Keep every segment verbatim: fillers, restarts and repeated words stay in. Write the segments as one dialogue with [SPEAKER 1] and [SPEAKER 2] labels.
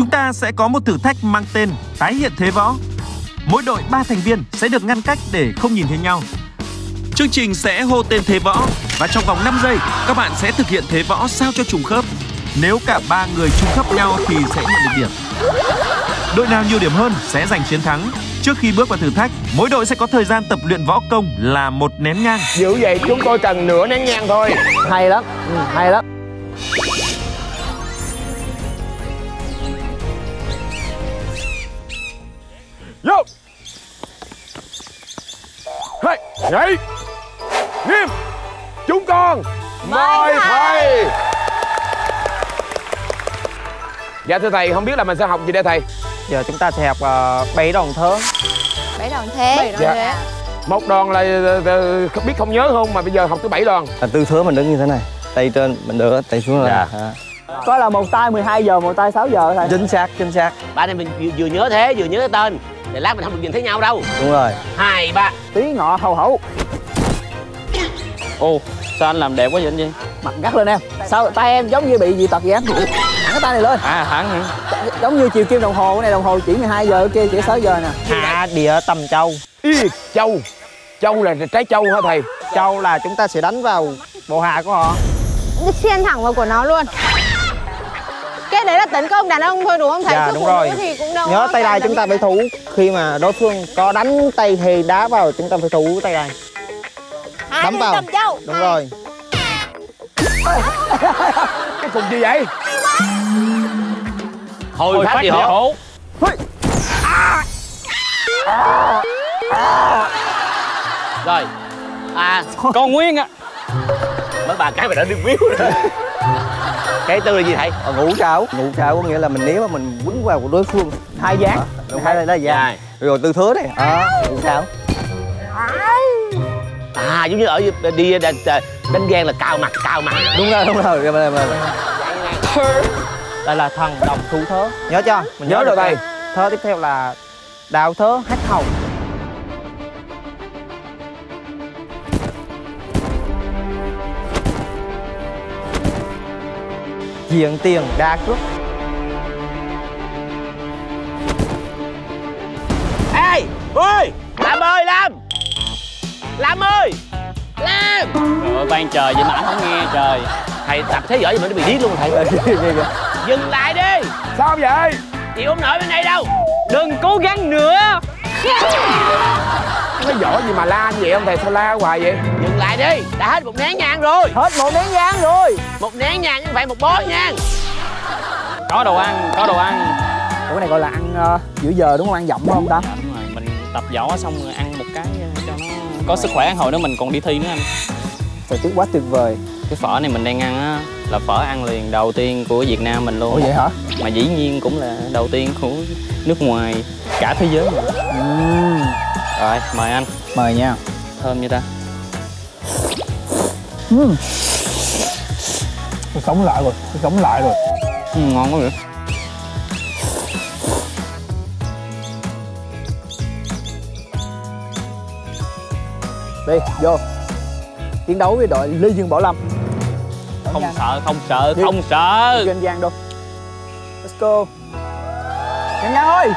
[SPEAKER 1] chúng ta sẽ có một thử thách mang tên tái hiện thế võ. Mỗi đội ba thành viên sẽ được ngăn cách để không nhìn thấy nhau. Chương trình sẽ hô tên thế võ và trong vòng năm giây các bạn sẽ thực hiện thế võ sao cho trùng khớp. Nếu cả ba người trùng khớp nhau thì sẽ nhận được điểm. Đội nào nhiều điểm hơn sẽ giành chiến thắng. Trước khi bước vào thử thách, mỗi đội sẽ có thời gian tập luyện võ công là một nén nhang.
[SPEAKER 2] Dữ vậy chúng tôi cần nửa nén nhang thôi.
[SPEAKER 3] Hay lắm, ừ, hay lắm.
[SPEAKER 2] Vô. Hey, nhảy. Nghiêm. Chúng con mời thầy. Dạ thưa thầy, không biết là mình sẽ học gì đây thầy?
[SPEAKER 3] Giờ chúng ta sẽ học uh, bảy đòn thớ.
[SPEAKER 4] Bảy đòn thế. Bảy đòn
[SPEAKER 2] dạ.
[SPEAKER 4] thế.
[SPEAKER 2] Một đòn là không biết không nhớ không mà bây giờ học tới bảy đòn.
[SPEAKER 5] À, tư thế mình đứng như thế này, tay trên mình đỡ tay xuống là.
[SPEAKER 2] Dạ.
[SPEAKER 5] À.
[SPEAKER 3] Có là một tay mười hai giờ, một tay sáu giờ thầy.
[SPEAKER 5] Chính xác, chính xác.
[SPEAKER 6] Ba này mình vừa, vừa nhớ thế, vừa nhớ cái tên. Để lát mình không được nhìn thấy nhau đâu.
[SPEAKER 5] Đúng rồi.
[SPEAKER 6] Hai, ba.
[SPEAKER 3] Tí ngọ hầu hậu.
[SPEAKER 5] Ồ, sao anh làm đẹp quá vậy anh Duy?
[SPEAKER 3] Mặt gắt lên em. Sao tay em giống như bị gì tật vậy em? Thẳng cái tay này lên.
[SPEAKER 5] À, thẳng hả?
[SPEAKER 3] Giống như chiều kim đồng hồ, cái này đồng hồ chỉ mười hai giờ, kia chỉ sáu giờ nè.
[SPEAKER 5] Hạ địa tầm châu.
[SPEAKER 2] Y, châu. Châu là trái châu hả thầy?
[SPEAKER 3] Châu là chúng ta sẽ đánh vào bộ hạ của họ.
[SPEAKER 4] Xiên thẳng vào của nó luôn. Cái đấy là tấn công đàn ông thôi đúng không thầy?
[SPEAKER 3] Dạ
[SPEAKER 4] chứ
[SPEAKER 3] đúng rồi.
[SPEAKER 4] Thì cũng đâu
[SPEAKER 3] nhớ tay đai chúng ta phải thủ. Khi mà đối phương có đánh tay thì đá vào, chúng ta phải thủ tay đai. Đấm vào.
[SPEAKER 4] Châu.
[SPEAKER 3] Đúng Hai. Rồi.
[SPEAKER 2] Cái cục gì vậy?
[SPEAKER 6] Hồi phát gì hổ. Rồi. À,
[SPEAKER 5] Con Nguyên ạ.
[SPEAKER 6] mấy bà cái mày đã đi miếu rồi. Cái tư là gì thầy?
[SPEAKER 5] À, ngũ trảo. Ngũ trảo có nghĩa là mình nếu mà mình quấn vào của đối phương.
[SPEAKER 3] Hai dáng.
[SPEAKER 5] À, đúng hai là dài. Rồi tư thế này. À, ngũ trảo.
[SPEAKER 6] À, giống như ở đi đánh, đánh ghen là cào mặt, cào mặt.
[SPEAKER 5] Đúng rồi, đúng rồi.
[SPEAKER 3] Đây là thần đồng thủ thớ. Nhớ chưa?
[SPEAKER 2] Mình nhớ rồi thầy.
[SPEAKER 3] Thớ tiếp theo là đào thớ hách hầu. Diện tiền đa cước.
[SPEAKER 6] Ê, ơi, làm ơi, làm. Làm ơi. Làm.
[SPEAKER 5] Trời ơi, ban trời vậy mà anh không nghe trời.
[SPEAKER 6] Thầy tập thế giỏi gì mà nó bị điếc luôn thầy. Dừng lại đi.
[SPEAKER 2] Sao vậy?
[SPEAKER 6] Chị không nổi bên đây đâu.
[SPEAKER 3] Đừng cố gắng nữa.
[SPEAKER 2] Nó giỏi gì mà la như vậy không thầy? Sao la hoài vậy?
[SPEAKER 6] Dừng lại đi. Đã hết một nén nhang rồi.
[SPEAKER 3] Hết một nén nhang rồi.
[SPEAKER 6] Một nén nhang chứ không phải một bó nhang.
[SPEAKER 5] Có đồ ăn, có đồ ăn.
[SPEAKER 3] Ủa cái này gọi là ăn uh, giữa giờ đúng không? Ăn dặm đúng không ta?
[SPEAKER 5] Đúng rồi, mình tập võ xong rồi ăn một cái cho nó có sức khỏe, hồi nữa mình còn đi thi nữa anh.
[SPEAKER 3] Thời tiết quá tuyệt vời.
[SPEAKER 5] Cái phở này mình đang ăn á là phở ăn liền đầu tiên của Việt Nam mình luôn.
[SPEAKER 3] Ủa vậy hả?
[SPEAKER 5] Mà dĩ nhiên cũng là đầu tiên của nước ngoài cả thế giới rồi.
[SPEAKER 3] Uhm.
[SPEAKER 5] Rồi, mời anh.
[SPEAKER 3] Mời nha.
[SPEAKER 5] Thơm như ta.
[SPEAKER 3] Uhm. Tôi sống lại rồi, tôi sống lại rồi.
[SPEAKER 5] Ừ, ngon quá vậy.
[SPEAKER 3] Đi, vô. Chiến đấu với đội Lê Dương Bảo Lâm.
[SPEAKER 5] Không sợ, không sợ,
[SPEAKER 3] Đi.
[SPEAKER 5] không sợ.
[SPEAKER 3] Anh Giang đâu. Let's go. Anh Giang ơi.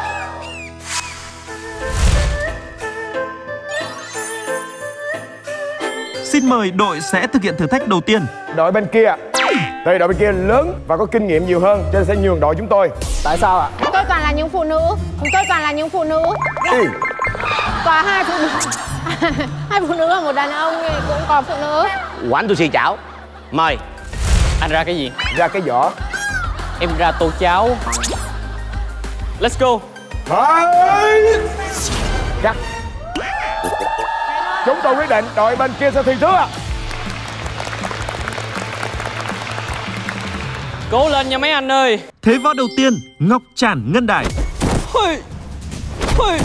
[SPEAKER 1] Xin mời đội sẽ thực hiện thử thách đầu tiên.
[SPEAKER 2] Đội bên kia. Thì đội bên kia lớn và có kinh nghiệm nhiều hơn cho nên sẽ nhường đội chúng tôi.
[SPEAKER 3] Tại sao ạ?
[SPEAKER 4] Chúng tôi toàn là những phụ nữ. Chúng tôi toàn là những phụ nữ.
[SPEAKER 2] Đi.
[SPEAKER 4] Có hai phụ nữ. Hai phụ nữ và một đàn ông thì cũng có phụ nữ.
[SPEAKER 6] Quán tôi xì chảo. Mời.
[SPEAKER 5] Anh ra cái gì?
[SPEAKER 2] Ra cái vỏ.
[SPEAKER 5] Em ra tô cháo. Let's go.
[SPEAKER 2] Đấy. Cắt. Chúng tôi quyết định đội bên kia sẽ thi trước.
[SPEAKER 5] Cố lên nha mấy anh ơi.
[SPEAKER 1] Thế võ đầu tiên, Ngọc Trản Ngân Đài.
[SPEAKER 5] Hui. Hui.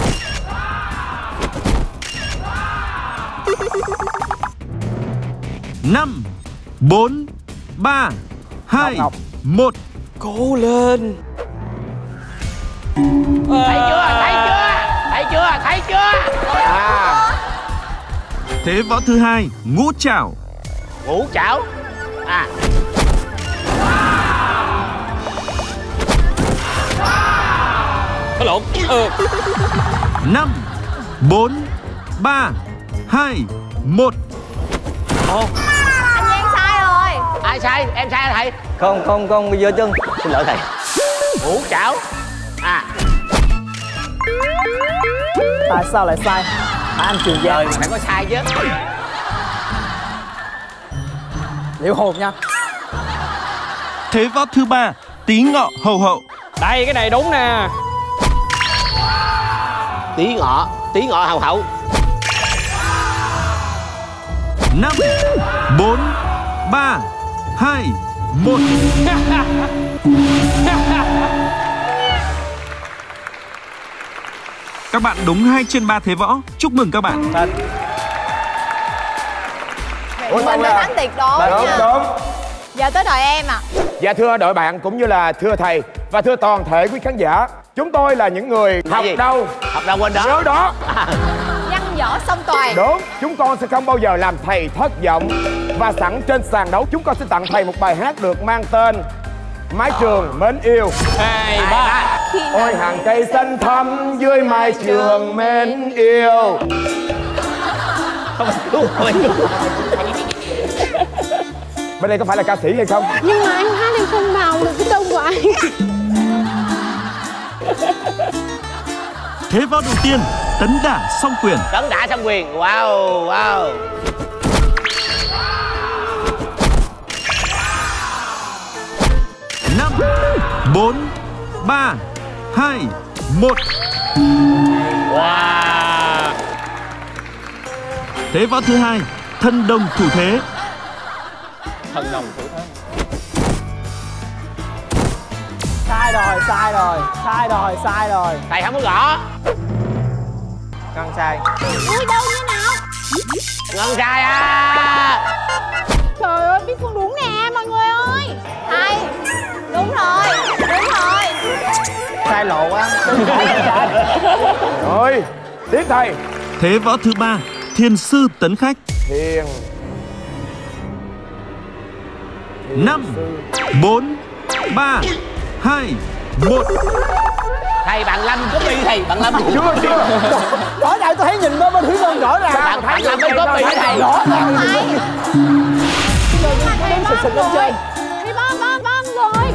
[SPEAKER 1] Năm, bốn, ba, hai, một.
[SPEAKER 5] Cố lên.
[SPEAKER 6] Thấy chưa? Thấy chưa? Thấy chưa? Thấy chưa?
[SPEAKER 2] À.
[SPEAKER 1] Thế võ thứ hai, Ngũ Trảo.
[SPEAKER 6] Ngũ chảo. À.
[SPEAKER 5] Có lộn. Ừ.
[SPEAKER 1] năm, bốn, ba, hai, một.
[SPEAKER 6] Ồ,
[SPEAKER 4] Anh Giang sai rồi.
[SPEAKER 6] ai sai? Em sai hả thầy?
[SPEAKER 3] Không không không, bây giờ chân.
[SPEAKER 6] Xin lỗi thầy. Hủ chảo. À,
[SPEAKER 3] Tại sao lại sai? Phải anh Trường Giang.
[SPEAKER 6] rồi phải có sai chứ.
[SPEAKER 3] Liệu hồn nha.
[SPEAKER 1] Thế võ thứ ba, tí ngọ hầu hậu.
[SPEAKER 5] Đây cái này đúng nè.
[SPEAKER 6] Tí ngọ, tí ngọ hầu hậu.
[SPEAKER 1] năm, bốn, ba, hai, một. Các bạn đúng hai trên ba thế võ. Chúc mừng các bạn.
[SPEAKER 4] Mình đã thắng tuyệt đối
[SPEAKER 2] Đúng
[SPEAKER 4] nha.
[SPEAKER 2] đúng.
[SPEAKER 4] Giờ tới đời em à.
[SPEAKER 2] Dạ thưa đội bạn cũng như là thưa thầy và thưa toàn thể quý khán giả, chúng tôi là những người học
[SPEAKER 6] gì?
[SPEAKER 2] đâu
[SPEAKER 6] Học đâu quên đó.
[SPEAKER 2] nhớ đó.
[SPEAKER 4] Văn võ song toàn.
[SPEAKER 2] Đúng, chúng con sẽ không bao giờ làm thầy thất vọng. Và sẵn trên sàn đấu, chúng con sẽ tặng thầy một bài hát được mang tên Mái trường mến yêu.
[SPEAKER 5] Hai, ba.
[SPEAKER 2] Ôi hàng cây xanh thắm dưới mái trường mến yêu. Bên đây có phải là ca sĩ hay không?
[SPEAKER 4] Nhưng mà anh hát em không vào được cái tông của anh.
[SPEAKER 1] Thế võ đầu tiên, tấn đả song quyền.
[SPEAKER 6] Tấn đả xong quyền. Wow, wow.
[SPEAKER 1] năm, bốn, ba, hai, một.
[SPEAKER 6] Wow.
[SPEAKER 1] Thế võ thứ hai, thân đồng thủ thế.
[SPEAKER 5] Thần đồng thủ thế.
[SPEAKER 3] Sai rồi, sai rồi, sai rồi, sai rồi.
[SPEAKER 6] Thầy không có gõ.
[SPEAKER 3] Con sai.
[SPEAKER 4] Ui đâu như nào.
[SPEAKER 6] Ngân sai à.
[SPEAKER 4] Trời ơi biết con đúng nè mọi người ơi. Hai. Đúng rồi. Đúng rồi.
[SPEAKER 3] Sai lộ quá.
[SPEAKER 2] Rồi, tiếp thầy.
[SPEAKER 1] Thế võ thứ ba, thiên sư tấn khách.
[SPEAKER 2] Thiền.
[SPEAKER 1] năm, bốn, ba, hai, một.
[SPEAKER 6] Thầy bạn Lâm có bị thầy. Bạn Lâm.
[SPEAKER 2] Chưa chưa.
[SPEAKER 3] Ở đây tôi thấy nhìn bên bên Thúy Vân rõ ràng.
[SPEAKER 6] Bạn, bạn Lâm mới có bị thầy.
[SPEAKER 3] Rõ ràng.
[SPEAKER 4] Thầy
[SPEAKER 3] Xịt xịt lên chơi.
[SPEAKER 4] Thầy bom bom bom rồi.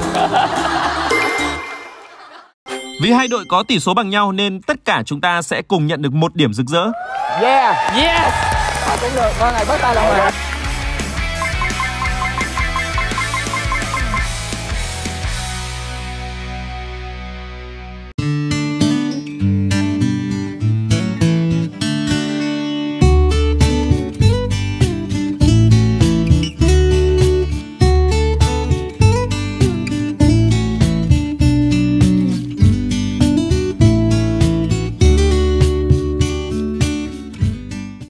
[SPEAKER 1] Vì hai đội có tỷ số bằng nhau nên tất cả chúng ta sẽ cùng nhận được một điểm rực rỡ.
[SPEAKER 2] Yeah.
[SPEAKER 5] Yes.
[SPEAKER 3] Cũng được, con này bắt tay lòng rồi.